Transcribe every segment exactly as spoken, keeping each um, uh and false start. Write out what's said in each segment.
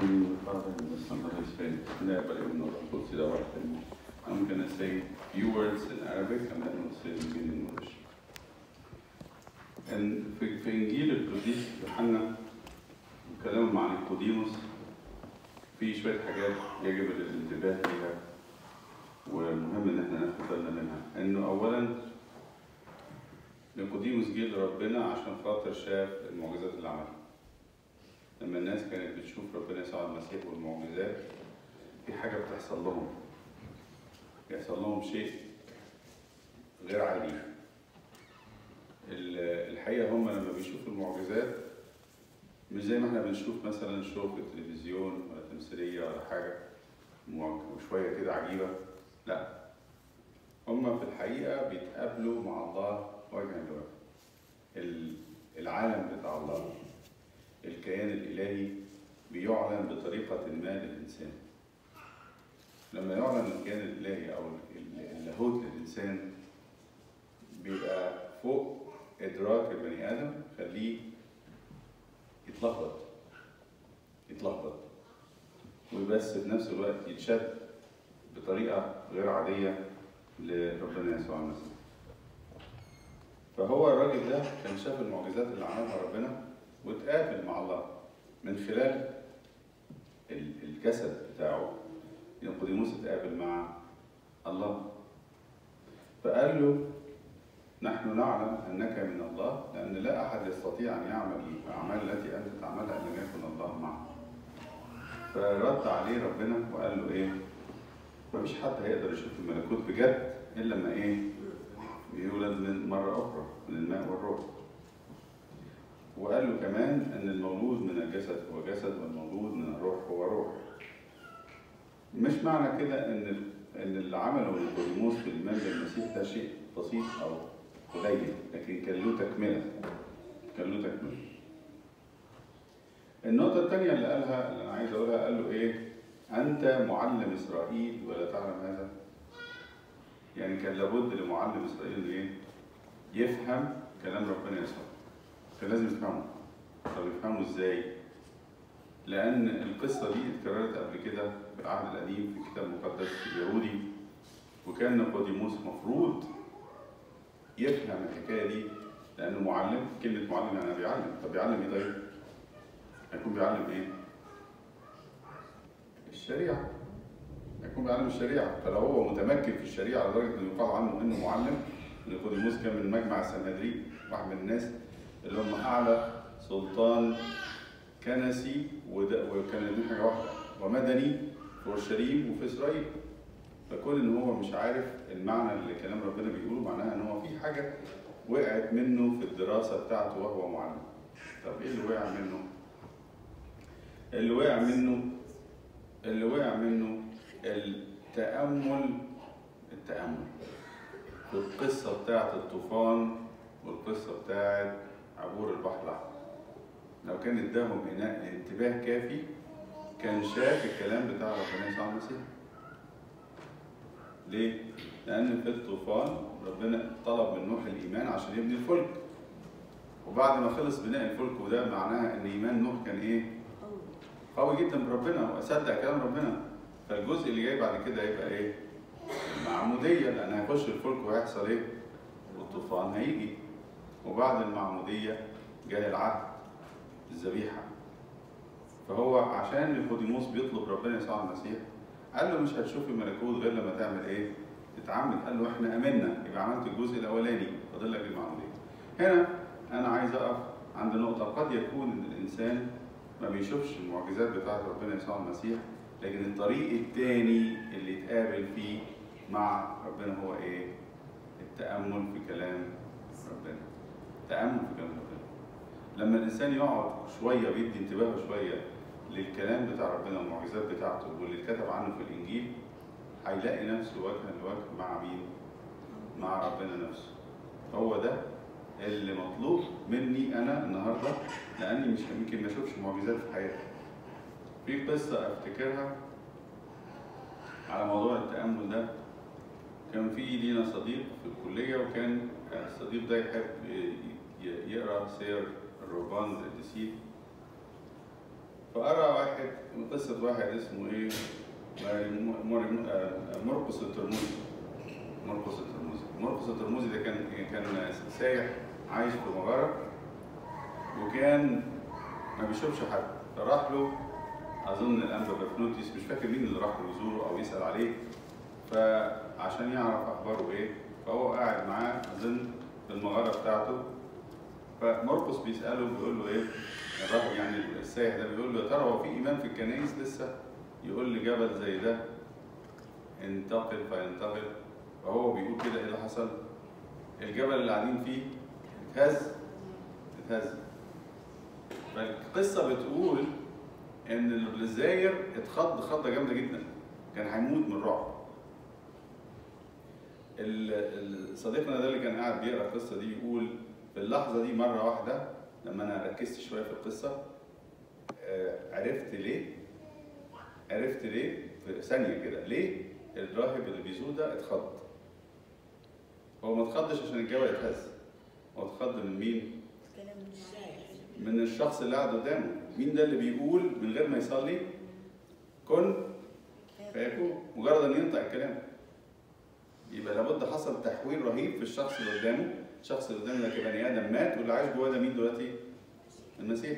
Father, and the Son, and the Holy Spirit. Today, but even though we'll see that one thing, I'm going to say a few words in Arabic and then we'll say them in English. And في في إنجيل القديس يوحنا كلامه مع نيقوديموس في شوية حاجات يجب الانتباه ليها ومهم إن احنا ناخد بالنا منها. إنه أولاً نيقوديموس جه لربنا عشان خاطر شاف المعجزات اللي عملها. لما الناس كانت بتشوف ربنا يسوع المسيح والمعجزات في حاجة بتحصل لهم. بيحصل لهم شيء غير عادي. الحقيقة هم لما بيشوفوا المعجزات مش زي ما احنا بنشوف مثلا شو في التلفزيون ولا تمثيلية ولا حاجة وشوية كده عجيبة. لا، هم في الحقيقة بيتقابلوا مع الله وجها لوجه. العالم بتاع الله، الكيان الإلهي بيعلن بطريقة ما للإنسان. لما يعلن الكيان الإلهي أو اللاهوت للإنسان بيبقى فوق إدراك البني آدم، خليه يتلخبط يتلخبط وبس في نفس الوقت يتشد بطريقة غير عادية لربنا يسوع المسيح. فهو الراجل ده كان شاف المعجزات اللي عملها ربنا واتقابل مع الله من خلال الجسد بتاعه. نيقوديموس اتقابل مع الله فقال له: نحن نعلم أنك من الله، لأن لا أحد يستطيع أن يعمل الأعمال التي أنت تعملها إن لم يكن الله معه. فرد عليه ربنا وقال له إيه؟ مفيش حد هيقدر يشوف الملكوت بجد إلا لما إيه؟ يولد من مرة أخرى من الماء والروح. وقال له كمان أن المولود من الجسد هو جسد والمولود من الروح هو روح. مش معنى كده أن أن اللي عمله نيقوديموس في الإيمان بالمسيح ده شيء بسيط أو قليل، لكن كان له تكملة. كان له تكملة. النقطة الثانية اللي قالها اللي أنا عايز أقولها، قال له إيه؟ أنت معلم إسرائيل ولا تعلم هذا؟ يعني كان لابد لمعلم إسرائيل إيه؟ يفهم كلام ربنا يسوع. كان لازم يفهمه. طب يفهمه إزاي؟ لأن القصة دي اتكررت قبل كده في العهد القديم في الكتاب المقدس اليهودي، وكان نيقوديموس مفروض يفهم الحكاية دي لأنه معلم. كلمة معلم يعني بيعلم. طب بيعلم إيه طيب؟ هيكون بيعلم إيه؟ الشريعة. هيكون بيعلم الشريعة. فلو هو متمكن في الشريعة لدرجة إنه يقال عنه إنه معلم، نيقوديموس كان من مجمع السنهدرين، واحد من الناس اللي هم أعلى سلطان كنسي وكان لهم حاجة واحدة ومدني في اورشليم وفي إسرائيل. فكون إن هو مش عارف المعنى اللي كلام ربنا بيقوله، معناها إن هو في حاجة وقعت منه في الدراسة بتاعته وهو معلم. طب إيه اللي وقع منه؟ اللي وقع منه اللي وقع منه التأمل التأمل في القصة بتاعت الطوفان والقصة بتاعت عبور البحر الأحمر. لو كان اداهم انتباه كافي كان شاف الكلام بتاع ربنا يسوع المسيح. ليه؟ لأن في الطوفان ربنا طلب من نوح الإيمان عشان يبني الفلك. وبعد ما خلص بناء الفلك، وده معناها إن إيمان نوح كان إيه؟ قوي جدا بربنا وأصدق كلام ربنا. فالجزء اللي جاي بعد كده هيبقى إيه؟ المعمودية، لأن هيخش الفلك وهيحصل إيه؟ والطوفان هيجي. وبعد المعمودية جاء العهد، الذبيحة. فهو عشان نيقوديموس بيطلب ربنا يسوع المسيح، قال له مش هتشوف الملكوت غير لما تعمل ايه؟ تتعمد. قال له احنا امنا، يبقى عملت الجزء الاولاني، فاضل لك المعمودية. هنا انا عايز اقف عند نقطة. قد يكون ان الانسان ما بيشوفش المعجزات بتاعت ربنا يسوع المسيح، لكن الطريق الثاني اللي يتقابل فيه مع ربنا هو ايه؟ التأمل في كلام ربنا. التأمل في كلام ربنا. لما الإنسان يقعد شوية ويدي انتباهه شوية للكلام بتاع ربنا والمعجزات بتاعته واللي اتكتب عنه في الإنجيل، هيلاقي نفسه وجها لوجه مع مين؟ مع ربنا نفسه. هو ده اللي مطلوب مني أنا النهاردة، لأني مش يمكن ما أشوفش معجزات في حياتي. في قصة أفتكرها على موضوع التأمل ده. كان في لينا صديق في الكلية، وكان الصديق ده يحب يقرأ سير الرهبان القديسين. فقرأ واحد قصة قصة واحد اسمه إيه؟ مرقس الترمذي. مرقس الترمذي، مرقس الترمذي ده كان كان سايح عايش في مغارة، وكان ما بيشوفش حد، فراح له أظن الأنبا بفنوتيس، مش فاكر مين اللي راح له يزوره أو يسأل عليه، فعشان يعرف أخباره إيه، فهو قاعد معاه أظن في المغارة بتاعته، فمرقس بيسأله بيقول له إيه؟ الراجل يعني السايح ده بيقول له يا ترى هو في إمام في الكنايس لسه يقول لي جبل زي ده انتقل فينتقل؟ فهو بيقول كده إيه اللي حصل؟ الجبل اللي قاعدين فيه اتهز اتهز. فالقصة بتقول إن الزاير اتخض خضة جامدة جدا، كان هيموت من الرعب. صديقنا ده اللي كان قاعد بيقرا القصة دي يقول في اللحظة دي مرة واحدة لما أنا ركزت شوية في القصة عرفت ليه عرفت ليه في ثانية كده ليه الراهب اللي بيزور ده اتخض. هو ما اتخضش عشان الجبل اتهز، هو اتخض من مين؟ من الشخص اللي قاعد قدامه. مين ده اللي بيقول من غير ما يصلي كن فيكون، مجرد ان ينطق الكلام؟ يبقى لابد حصل تحويل رهيب في الشخص اللي قدامه. الشخص اللي قدامه ده كبني ادم مات، واللي عايش جواه ده مين دلوقتي؟ المسيح.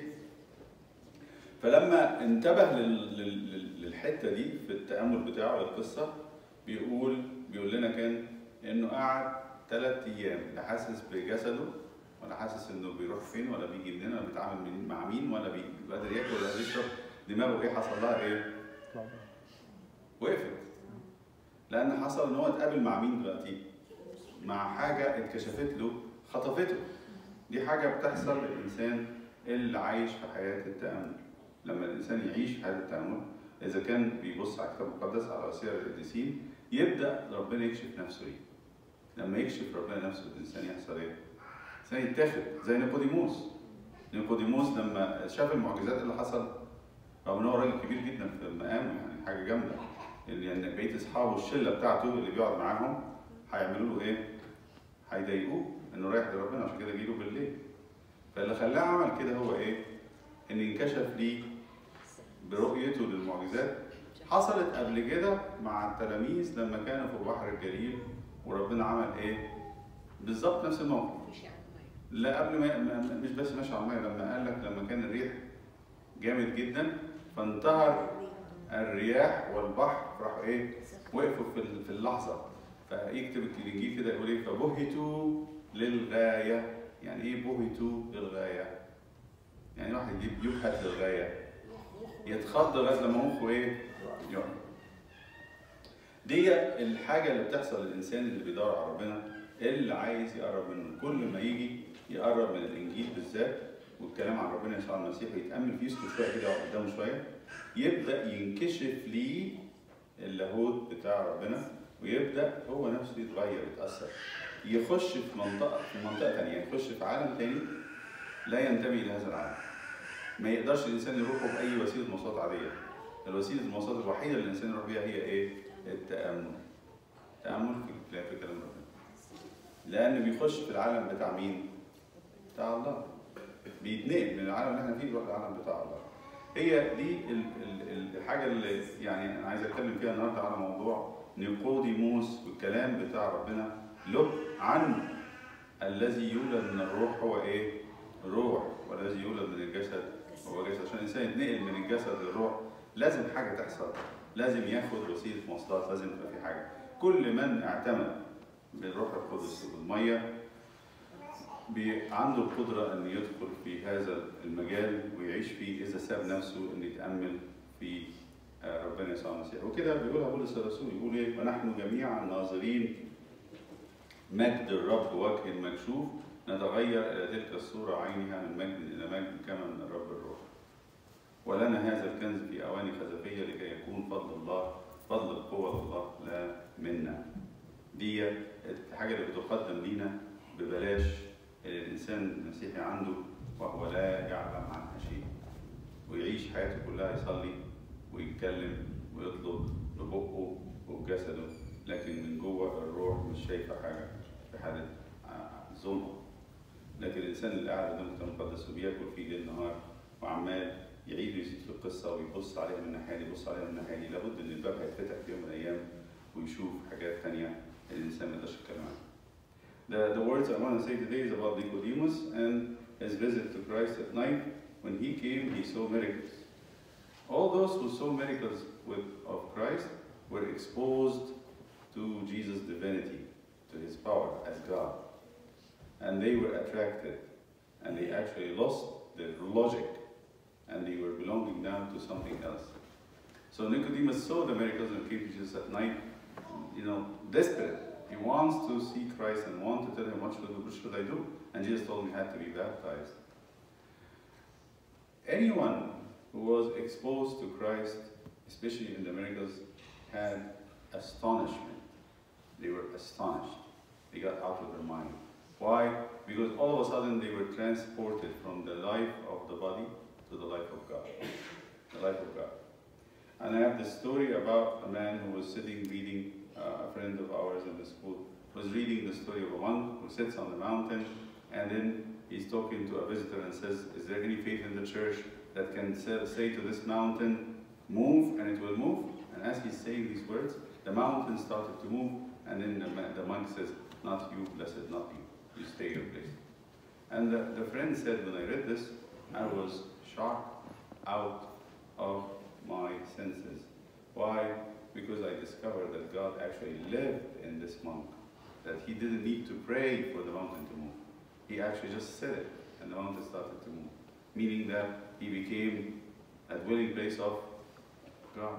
فلما انتبه للحته دي في التامل بتاعه للقصه بيقول بيقول لنا كان انه قعد ثلاث ايام لا حاسس بجسده، ولا حاسس انه بيروح فين ولا بيجي منين ولا بيتعامل مع مين ولا بيقدر ياكل ولا يشرب. دماغه ايه حصل لها ايه؟ وقفت. لان حصل ان هو اتقابل مع مين دلوقتي؟ مع حاجه اتكشفت له خطفته. دي حاجه بتحصل للانسان اللي عايش في حياه التامل. لما الانسان يعيش حياه التامل، اذا كان بيبص على الكتاب المقدس على سير القديسين، يبدا ربنا يكشف نفسه ليه. لما يكشف ربنا نفسه الانسان يحصل ايه؟ الانسان يتاخد زي نيقوديموس. نيقوديموس لما شاف المعجزات اللي حصل، رغم ان هو راجل كبير جدا في مقامه، يعني حاجه جامده، يعني بقيه اصحابه الشله بتاعته اللي بيقعد معاهم هيعملوا له ايه؟ هيضايقوه انه رايح لربنا، عشان كده جيله بالليل. فاللي خلاه عمل كده هو ايه؟ ان انكشف ليه برؤيته للمعجزات. حصلت قبل كده مع التلاميذ لما كانوا في بحر الجليل، وربنا عمل ايه؟ بالظبط نفس الموقف. لا قبل ما مش بس ماشي على الميه، لما قال لك لما كان الريح جامد جدا فانتهر الرياح والبحر، راحوا ايه؟ وقفوا في اللحظه. فيكتب الانجيل كده يقول ايه؟ فبهتوا للغايه. يعني ايه بهتوا للغايه؟ يعني واحد يجيب يبهت للغايه، يتخض لغايه لما مخه ايه؟ يقع. دي الحاجه اللي بتحصل للانسان اللي بيدور على ربنا، اللي عايز يقرب منه. كل ما يجي يقرب من الانجيل بالذات والكلام عن ربنا يسوع المسيح ويتامل فيه، يسكت شويه كده يقعد قدامه شويه، يبدا ينكشف ليه اللاهوت بتاع ربنا، ويبدا هو نفسه يتغير يتاثر، يخش في منطقه في منطقه ثانيه، يخش في عالم ثاني لا ينتمي الى هذا العالم. ما يقدرش الانسان يروحه باي وسيله مواصلات عاديه. الوسيله المواصلات الوحيده اللي الانسان يروح بيها هي ايه؟ التامل. التامل في في كلام ربنا. لأنه بيخش في العالم بتاع مين؟ بتاع الله. بيتنقل من العالم اللي احنا فيه يروح للعالم بتاع الله. هي دي الحاجة اللي يعني أنا عايز أتكلم فيها النهارده على موضوع نيقوديموس والكلام بتاع ربنا له عن الذي يولد من الروح هو إيه؟ الروح، والذي يولد من الجسد هو جسد. عشان الإنسان يتنقل من الجسد للروح لازم حاجة تحصل، لازم ياخد وسيلة مواصلات، لازم يبقى في حاجة. كل من اعتمد بالروح القدس والميه عنده القدره ان يدخل في هذا المجال ويعيش فيه اذا ساب نفسه ان يتامل في ربنا يسوع المسيح. وكده بيقولها بولس الرسول، يقول ايه؟ ونحن جميعا ناظرين مجد الرب وجه مكشوف نتغير الى تلك الصوره عينها من مجد الى مجد كما من الرب الروح. ولنا هذا الكنز في اواني خزفيه لكي يكون فضل الله فضل القوه الله لا منا. دي الحاجه اللي بتقدم لينا ببلاش، الانسان المسيحي عنده وهو لا يعلم عنها شيء، ويعيش حياته كلها يصلي ويتكلم ويطلب ببقه وبجسده، لكن من جوه الروح مش شايفه حاجه، في حاله ظلم. لكن الانسان اللي قاعد قدام الكتاب المقدس وبياكل فيه ليل نهار وعمال يعيد ويزيد في القصة ويبص عليها من الناحية دي يبص عليها من الناحية دي، لابد إن الباب هيتفتح في يوم من الأيام ويشوف حاجات تانية الإنسان ما يقدرش يتكلم عنها. The, the words I want to say today is about Nicodemus and his visit to Christ at night. When he came, he saw miracles. All those who saw miracles with, of Christ were exposed to Jesus' divinity, to his power as God. And they were attracted, and they actually lost their logic, and they were belonging now to something else. So Nicodemus saw the miracles and came to Jesus at night, you know, desperate. He wants to see Christ and wants to tell him, what should, what should I do? And Jesus told him he had to be baptized. Anyone who was exposed to Christ, especially in the miracles, had astonishment. They were astonished. They got out of their mind. Why? Because all of a sudden they were transported from the life of the body to the life of God. The life of God. And I have this story about a man who was sitting reading, uh, a friend of ours in the school, was reading the story of a monk who sits on the mountain, and then he's talking to a visitor and says, is there any faith in the church that can say to this mountain, move, and it will move? And as he's saying these words, the mountain started to move, and then the, the monk says, not you, blessed, not you. You stay your place. And the, the friend said, when I read this, I was shocked out of my senses. Why? Because I discovered that God actually lived in this monk, that he didn't need to pray for the mountain to move. He actually just said it, and the mountain started to move, meaning that he became a dwelling place of God.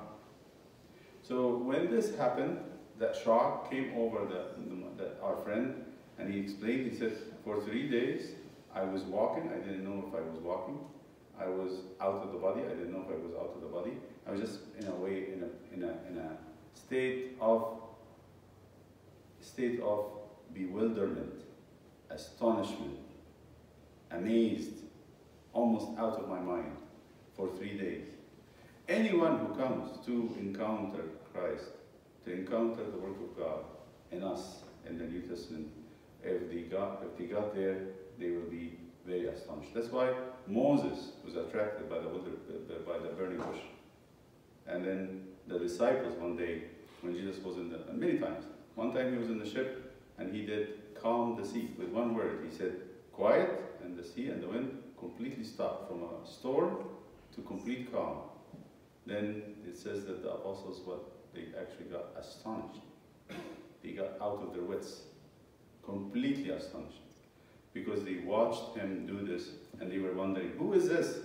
So when this happened, that shock came over the, the, the, our friend, and he explained, he said, for three days I was walking, I didn't know if I was walking. I was out of the body, I didn't know if I was out of the body. I was just in a way, in a, in a, in a state of, state of bewilderment, astonishment, amazed, almost out of my mind for three days. Anyone who comes to encounter Christ, to encounter the work of God in us, in the New Testament, if they got, if they got there, they will be very astonished. That's why Moses was attracted by the, by the burning bush. And then the disciples one day, when Jesus was in the, and many times, one time he was in the ship and he did calm the sea with one word. He said, quiet, and the sea and the wind completely stopped from a storm to complete calm. Then it says that the apostles, what, they actually got astonished. They got out of their wits, completely astonished, because they watched him do this and they were wondering, who is this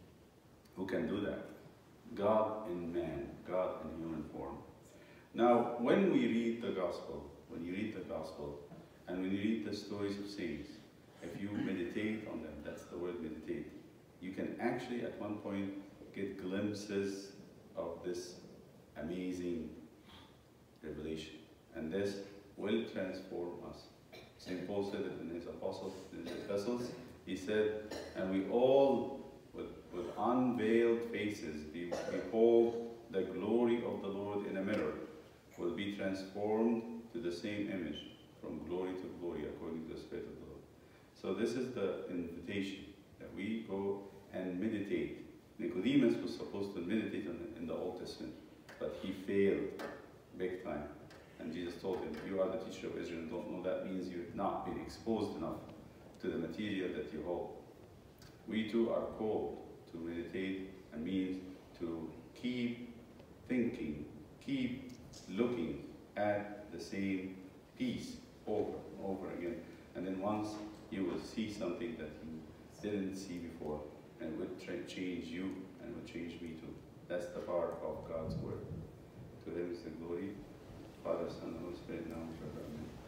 who can do that? God in man, God in human form. Now, when we read the gospel, when you read the gospel, and when you read the stories of saints, if you meditate on them, that's the word meditate, you can actually at one point get glimpses of this amazing revelation. And this will transform us. Saint Paul said it in his apostles, in his epistles. He said, and we all, with, with unveiled faces, be, behold the glory of the Lord in a mirror, will be transformed to the same image, from glory to glory, according to the Spirit of the Lord. So this is the invitation, that we go and meditate. Nicodemus was supposed to meditate on it in the Old Testament, but he failed big time. And Jesus told him, you are the teacher of Israel and don't know. That means you've not been exposed enough to the material that you hold. We too are called to meditate, and means to keep thinking, keep looking at the same piece over and over again. And then once you will see something that you didn't see before, and it would change you and would change me too. That's the power of God's word. To him is the glory, Father, Son, and Holy Spirit, now and forever. Amen.